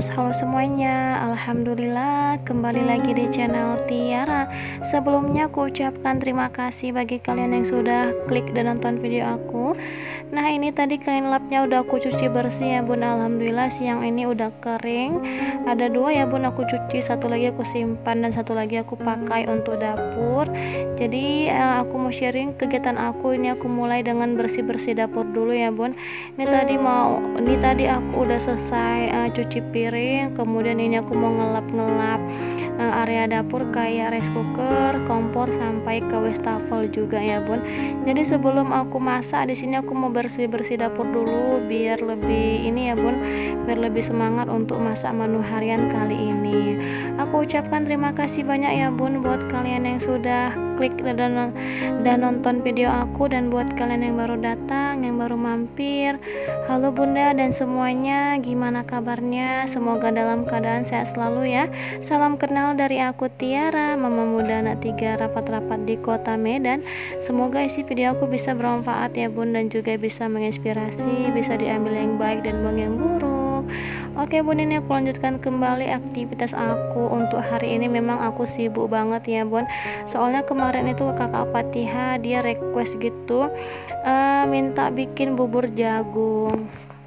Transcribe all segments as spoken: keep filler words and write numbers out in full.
halo semuanya. Alhamdulillah kembali lagi di channel Tiara. Sebelumnya aku ucapkan terima kasih bagi kalian yang sudah klik dan nonton video aku. Nah, ini tadi kain lapnya udah aku cuci bersih ya bun. Alhamdulillah siang ini udah kering. Ada dua ya bun aku cuci, satu lagi aku simpan dan satu lagi aku pakai untuk dapur. Jadi eh, aku mau sharing kegiatan aku. Ini aku mulai dengan bersih-bersih dapur dulu ya bun. Ini tadi mau ini tadi aku udah selesai uh, cuci piring, kemudian ini aku mau ngelap-ngelap uh, area dapur kayak rice cooker, kompor sampai ke wastafel juga ya bun. Jadi sebelum aku masak di sini aku mau bersih-bersih dapur dulu biar lebih ini ya bun, biar lebih semangat untuk masak menu harian kali ini. Aku ucapkan terima kasih banyak ya bun buat kalian yang sudah klik dan dan nonton video aku, dan buat kalian yang baru datang, yang baru mampir, halo bunda dan semuanya, gimana kabarnya? Semoga dalam keadaan sehat selalu ya. Salam kenal dari aku Tiara, mama muda anak tiga rapat-rapat di kota Medan. Semoga isi video aku bisa bermanfaat ya bun, dan juga bisa menginspirasi, bisa diambil yang baik dan buang yang buruk. Oke bun, ini aku lanjutkan kembali aktivitas aku untuk hari ini. Memang aku sibuk banget ya bun, soalnya kemarin itu kakak Fatihah dia request gitu, uh, minta bikin bubur jagung.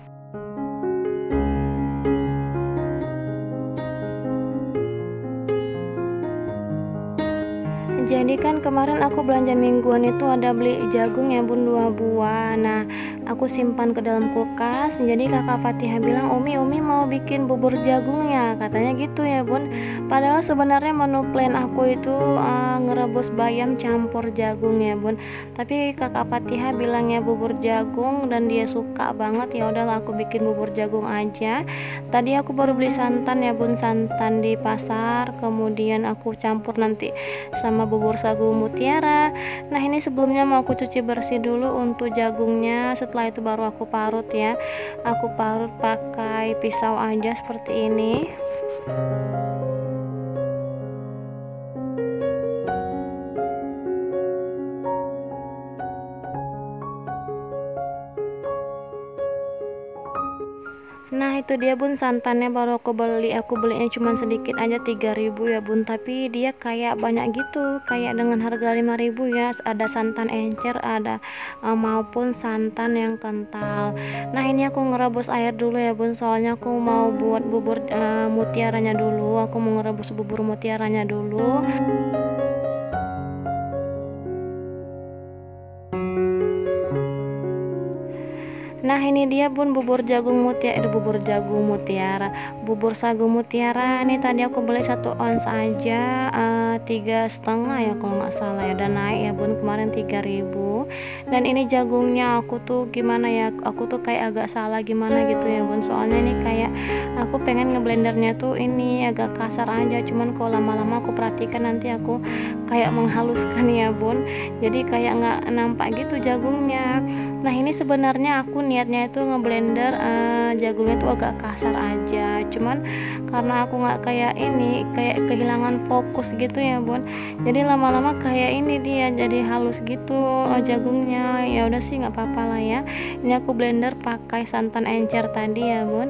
Jadi kan kemarin aku belanja mingguan itu ada beli jagung ya bun, dua buah. Nah aku simpan ke dalam kulkas. Jadi kakak Fatihah bilang, Umi Umi mau bikin bubur jagung ya, katanya gitu ya bun. Padahal sebenarnya menu plan aku itu uh, ngerebus bayam campur jagung ya bun. Tapi kakak Fatihah bilangnya bubur jagung dan dia suka banget, ya udahlah aku bikin bubur jagung aja. Tadi aku baru beli santan ya bun, santan di pasar. Kemudian aku campur nanti sama bubur bubur sagu mutiara. Nah ini sebelumnya mau aku cuci bersih dulu untuk jagungnya, setelah itu baru aku parut ya. Aku parut pakai pisau aja seperti ini. Nah itu dia bun, santannya baru aku beli. Aku belinya cuma sedikit aja, tiga ribu ya bun, tapi dia kayak banyak gitu, kayak dengan harga lima ribu ya. Ada santan encer, ada uh, maupun santan yang kental. Nah ini aku ngerebus air dulu ya bun, soalnya aku mau buat bubur uh, mutiaranya dulu. Aku mau ngerebus bubur mutiaranya dulu. Nah ini dia bun, bubur jagung mutiara, eh, bubur jagung mutiara, bubur sagu mutiara. Ini tadi aku beli satu ons aja, uh, tiga setengah ya kalau nggak salah ya. Dan naik ya bun, kemarin tiga ribu. Dan ini jagungnya aku tuh gimana ya, aku tuh kayak agak salah gimana gitu ya bun. Soalnya ini kayak aku pengen ngeblendernya tuh ini agak kasar aja, cuman kalau lama-lama aku perhatikan nanti aku kayak menghaluskan ya bun. Jadi kayak nggak nampak gitu jagungnya. Nah ini sebenarnya aku niatnya itu ngeblender uh, jagungnya tuh agak kasar aja, cuman karena aku nggak kayak ini, kayak kehilangan fokus gitu ya bun. Jadi lama-lama kayak ini dia jadi halus gitu uh, jagungnya. Ya udah sih nggak apa-apa lah ya. Ini aku blender pakai santan encer tadi ya bun.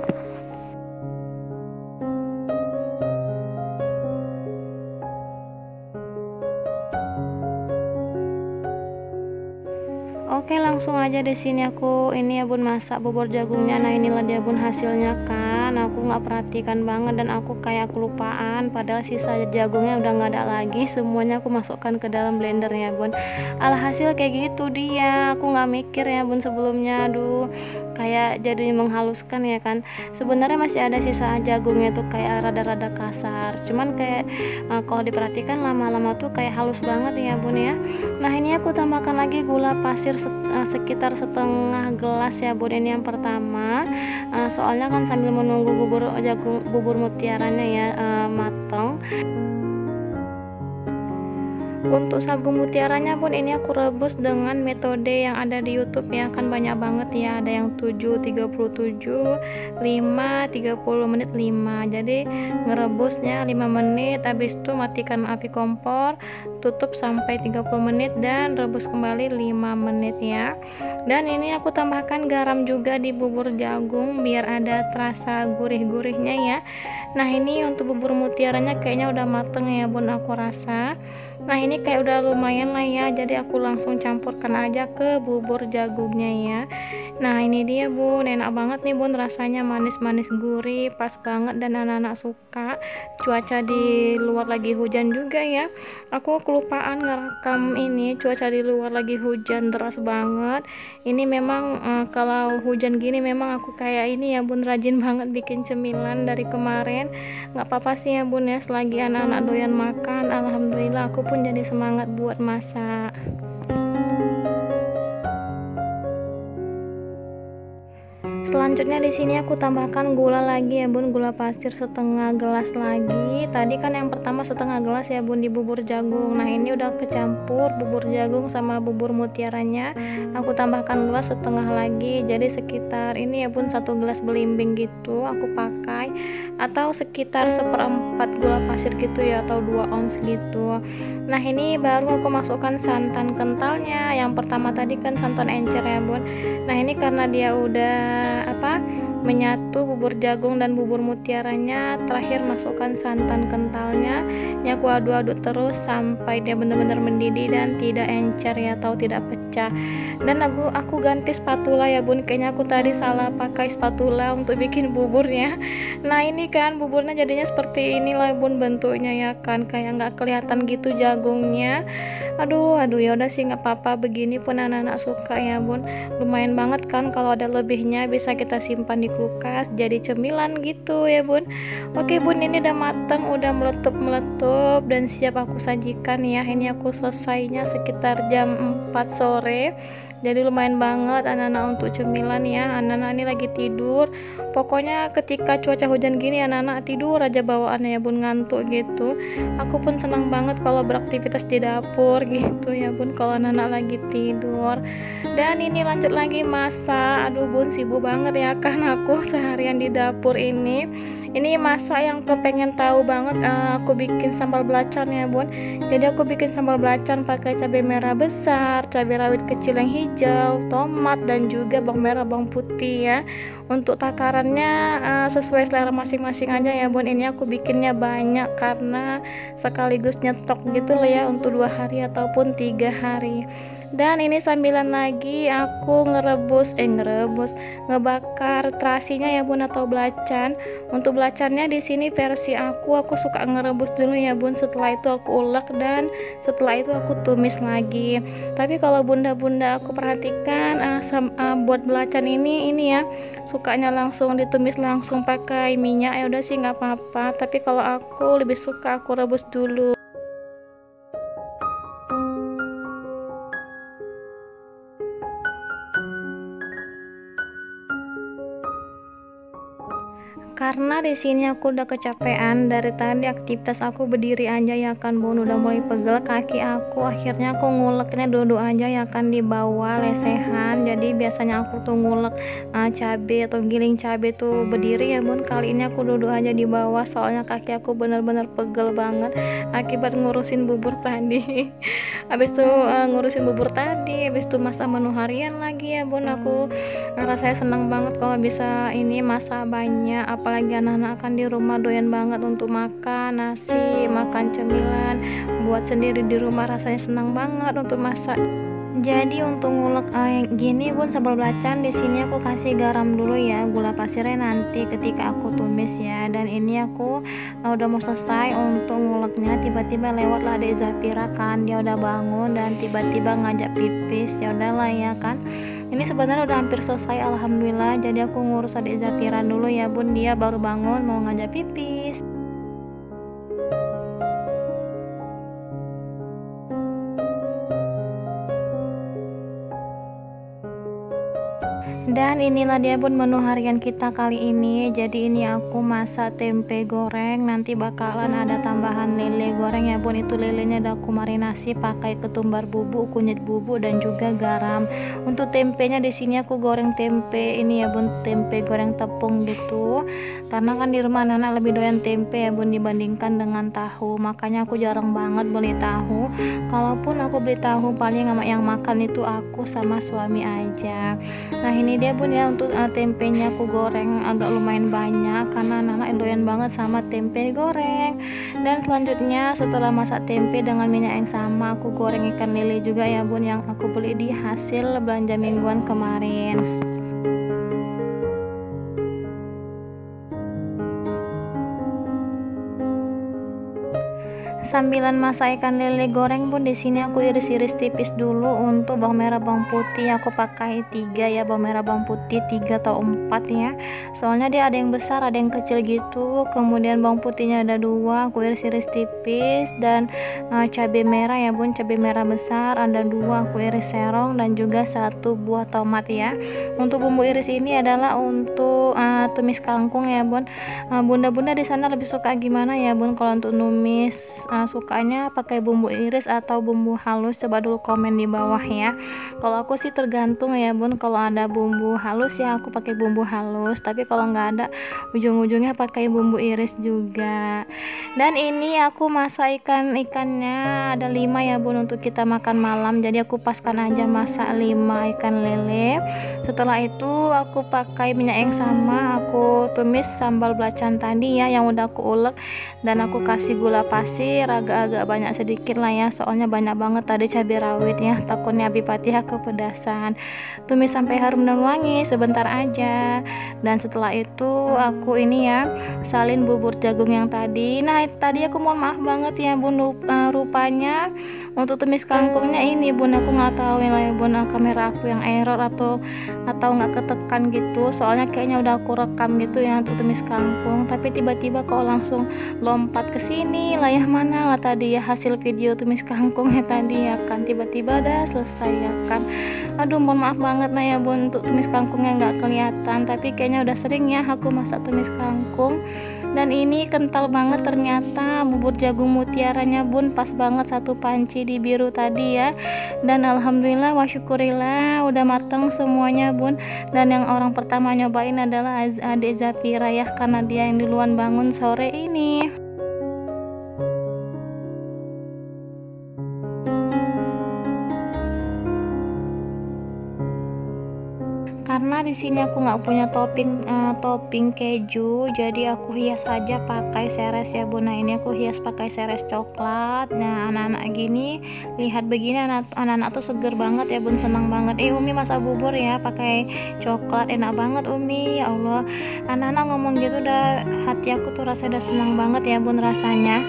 Oke langsung aja di sini aku ini ya bun masak bubur jagungnya. Nah inilah dia bun hasilnya kan, aku nggak perhatikan banget dan aku kayak kelupaan, padahal sisa jagungnya udah nggak ada lagi, semuanya aku masukkan ke dalam blender ya bun. Alhasil kayak gitu dia, aku nggak mikir ya bun sebelumnya. Aduh kayak jadi menghaluskan ya kan, sebenarnya masih ada sisa jagungnya tuh kayak rada-rada kasar, cuman kayak uh, kalau diperhatikan lama-lama tuh kayak halus banget ya bun ya. Nah ini aku tambahkan lagi gula pasir sekitar setengah gelas ya bun, ini yang pertama. uh, soalnya kan sambil menunggu bubur jagung bubur mutiaranya ya uh, matang. Untuk sagu mutiaranya pun ini aku rebus dengan metode yang ada di YouTube ya, kan banyak banget ya, ada yang tujuh, tiga puluh tujuh, lima, tiga puluh menit lima. Jadi ngerebusnya lima menit, habis itu matikan api kompor, tutup sampai tiga puluh menit dan rebus kembali lima menit ya. Dan ini aku tambahkan garam juga di bubur jagung biar ada terasa gurih-gurihnya ya. Nah, ini untuk bubur mutiaranya kayaknya udah mateng ya bun, aku rasa. Nah, ini kayak udah lumayan lah ya, jadi aku langsung campurkan aja ke bubur jagungnya ya. Nah, ini dia bun, enak banget nih bun, rasanya manis-manis gurih, pas banget dan anak-anak suka. Cuaca di luar lagi hujan juga ya, aku kelupaan ngerekam ini, cuaca di luar lagi hujan deras banget. Ini memang eh, kalau hujan gini memang aku kayak ini ya bun, rajin banget bikin cemilan dari kemarin. Nggak apa-apa sih ya bun ya, selagi anak-anak doyan makan, alhamdulillah aku pun jadi semangat buat masak. Selanjutnya di sini aku tambahkan gula lagi ya bun, gula pasir setengah gelas lagi. Tadi kan yang pertama setengah gelas ya bun di bubur jagung. Nah, ini udah kecampur bubur jagung sama bubur mutiaranya. Aku tambahkan gelas setengah lagi. Jadi sekitar ini ya bun, satu gelas belimbing gitu aku pakai, atau sekitar seperempat gula pasir gitu ya, atau dua ons gitu. Nah, ini baru aku masukkan santan kentalnya. Yang pertama tadi kan santan encer ya bun. Nah, ini karena dia udah apa menyatu bubur jagung dan bubur mutiaranya, terakhir masukkan santan kentalnya. Ini aku aduk-aduk terus sampai dia benar-benar mendidih dan tidak encer ya, atau tidak pecah. Dan aku aku ganti spatula ya bun, kayaknya aku tadi salah pakai spatula untuk bikin buburnya. Nah, ini kan buburnya jadinya seperti inilah bun bentuknya ya kan, kayak nggak kelihatan gitu jagungnya. Aduh aduh ya udah sih, nggak apa-apa, begini pun anak-anak suka ya bun. Lumayan banget kan kalau ada lebihnya, bisa kita simpan di kulkas jadi cemilan gitu ya bun. Oke bun, ini udah matang, udah meletup-meletup dan siap aku sajikan ya. Ini aku selesainya sekitar jam empat sore. Jadi lumayan banget anak-anak untuk cemilan ya. Anak-anak ini lagi tidur. Pokoknya ketika cuaca hujan gini anak-anak tidur aja bawaannya ya bun, ngantuk gitu. Aku pun senang banget kalau beraktivitas di dapur gitu ya bun, kalau anak-anak lagi tidur. Dan ini lanjut lagi masak. Aduh bun, sibuk banget ya kan aku seharian di dapur ini. Ini masak yang kepengen tahu banget, uh, aku bikin sambal belacan ya bun. Jadi aku bikin sambal belacan pakai cabai merah besar, cabai rawit kecil yang hijau, tomat, dan juga bawang merah, bawang putih ya. Untuk takarannya uh, sesuai selera masing-masing aja ya bun. Ini aku bikinnya banyak karena sekaligus nyetok gitu lah ya, untuk dua hari ataupun tiga hari. Dan ini sambilan lagi aku ngerebus eh ngerebus ngebakar terasinya ya bun, atau belacan. Untuk belacannya di sini versi aku aku suka ngerebus dulu ya bun, setelah itu aku ulek dan setelah itu aku tumis lagi. Tapi kalau bunda-bunda aku perhatikan uh, sam, uh, buat belacan ini ini ya sukanya langsung ditumis langsung pakai minyak. Ya udah sih nggak apa-apa, tapi kalau aku lebih suka aku rebus dulu. Karena di sini aku udah kecapean dari tadi, aktivitas aku berdiri aja ya kan bun, udah mulai pegel kaki aku. Akhirnya aku nguleknya duduk aja ya kan di bawah lesehan. Jadi biasanya aku tuh ngulek uh, cabai atau giling cabai tuh berdiri ya bun, kali ini aku duduk aja di bawah soalnya kaki aku bener-bener pegel banget akibat ngurusin bubur tadi. Habis itu uh, ngurusin bubur tadi, habis itu masak menu harian lagi ya bun. Aku rasanya senang banget kalau bisa ini masak banyak, apalagi anak-anak kan di rumah doyan banget untuk makan nasi, makan cemilan buat sendiri di rumah, rasanya senang banget untuk masak. Jadi untuk ngulek eh, gini bun sambal belacan, di sini aku kasih garam dulu ya, gula pasirnya nanti ketika aku tumis ya. Dan ini aku eh, udah mau selesai untuk nguleknya, tiba-tiba lewatlah Dek Zafira kan, dia udah bangun dan tiba-tiba ngajak pipis. Ya udahlah ya kan, ini sebenarnya udah hampir selesai alhamdulillah. Jadi aku ngurus adik Zafira dulu ya bun, dia baru bangun mau ngajak pipis. Dan inilah dia bun menu harian kita kali ini. Jadi ini aku masak tempe goreng, nanti bakalan ada tambahan lele goreng ya bun. Itu lelenya udah aku marinasi pakai ketumbar bubuk, kunyit bubuk dan juga garam. Untuk tempenya di sini aku goreng tempe ini ya bun, tempe goreng tepung gitu. Karena kan di rumah anak lebih doyan tempe ya bun dibandingkan dengan tahu. Makanya aku jarang banget beli tahu. Kalaupun aku beli tahu paling yang makan itu aku sama suami aja. Nah ini dia bun ya, untuk uh, tempenya aku goreng agak lumayan banyak karena anak-anak doyan banget sama tempe goreng. Dan selanjutnya setelah masak tempe dengan minyak yang sama, aku goreng ikan lele juga ya bun, yang aku beli di hasil belanja mingguan kemarin. Sambilan masak ikan lele goreng pun di sini aku iris-iris tipis dulu. Untuk bawang merah bawang putih aku pakai tiga ya, bawang merah bawang putih tiga atau empat ya, soalnya dia ada yang besar ada yang kecil gitu. Kemudian bawang putihnya ada dua, aku iris-iris tipis. Dan uh, cabai merah ya bun, cabai merah besar ada dua, aku iris serong. Dan juga satu buah tomat ya. Untuk bumbu iris ini adalah untuk uh, tumis kangkung ya bun. uh, bunda-bunda di sana lebih suka gimana ya bun kalau untuk numis? Uh, sukanya pakai bumbu iris atau bumbu halus? Coba dulu komen di bawah ya. Kalau aku sih tergantung ya bun, kalau ada bumbu halus ya aku pakai bumbu halus, tapi kalau nggak ada ujung-ujungnya pakai bumbu iris juga. Dan ini aku masak ikan ikannya ada lima ya bun untuk kita makan malam, jadi aku paskan aja masak lima ikan lele. Setelah itu aku pakai minyak yang sama, aku tumis sambal belacan tadi ya yang udah aku ulek, dan aku kasih gula pasir agak-agak banyak sedikit lah ya, soalnya banyak banget tadi cabai rawit ya, takutnya Abi Fatihah kepedasan. Tumis sampai harum dan wangi sebentar aja. Dan setelah itu aku ini ya salin bubur jagung yang tadi. Nah tadi aku mohon maaf banget ya bun, uh, rupanya untuk tumis kangkungnya ini bun aku nggak tahu ya bun, kamera aku yang error atau atau nggak ketekan gitu, soalnya kayaknya udah aku rekam gitu ya untuk tumis kangkung, tapi tiba-tiba kok langsung lompat ke sini lah ya, mana lah tadi ya hasil video tumis kangkungnya tadi ya kan, tiba-tiba udah selesai ya kan. Aduh mohon maaf banget nah ya bun, untuk tumis kangkungnya nggak kelihatan, tapi kayaknya udah sering ya aku masak tumis kangkung. Dan ini kental banget ternyata bubur jagung mutiaranya bun, pas banget satu panci di biru tadi ya. Dan alhamdulillah wa syukurillah udah mateng semuanya bun. Dan yang orang pertama nyobain adalah adik Zafira ya, karena dia yang duluan bangun sore ini. Karena di sini aku nggak punya topping uh, topping keju, jadi aku hias aja pakai seres ya bun. Nah ini aku hias pakai seres coklat. Nah anak-anak gini lihat begini, anak-anak tuh seger banget ya bun, senang banget. Eh Umi masak bubur ya pakai coklat, enak banget Umi, ya Allah. Anak-anak ngomong gitu udah hati aku tuh rasa udah senang banget ya bun rasanya.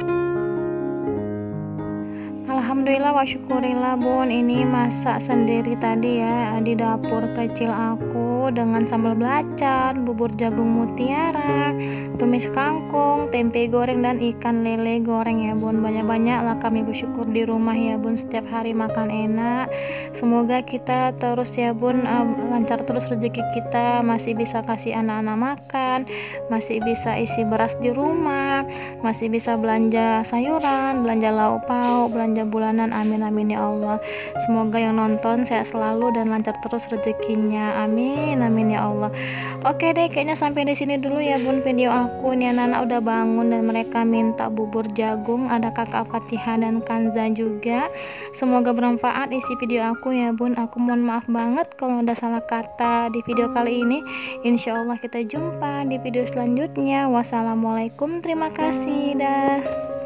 Alhamdulillah wa syukurillah bun, ini masak sendiri tadi ya di dapur kecil aku dengan sambal belacan, bubur jagung mutiara, tumis kangkung, tempe goreng dan ikan lele goreng ya bun. Banyak-banyak lah kami bersyukur di rumah ya bun, setiap hari makan enak. Semoga kita terus ya bun uh, lancar terus rezeki kita, masih bisa kasih anak-anak makan, masih bisa isi beras di rumah, masih bisa belanja sayuran, belanja lauk pauk, belanja bulanan. Amin amin ya Allah. Semoga yang nonton sehat selalu dan lancar terus rezekinya. Amin amin ya Allah. Oke deh, kayaknya sampai di sini dulu ya bun video aku. Nih anak-anak udah bangun dan mereka minta bubur jagung, ada kakak Fatihah dan Kanza juga. Semoga bermanfaat isi video aku ya bun. Aku mohon maaf banget kalau ada salah kata di video kali ini. Insya Allah kita jumpa di video selanjutnya. Wassalamualaikum, terima kasih dah.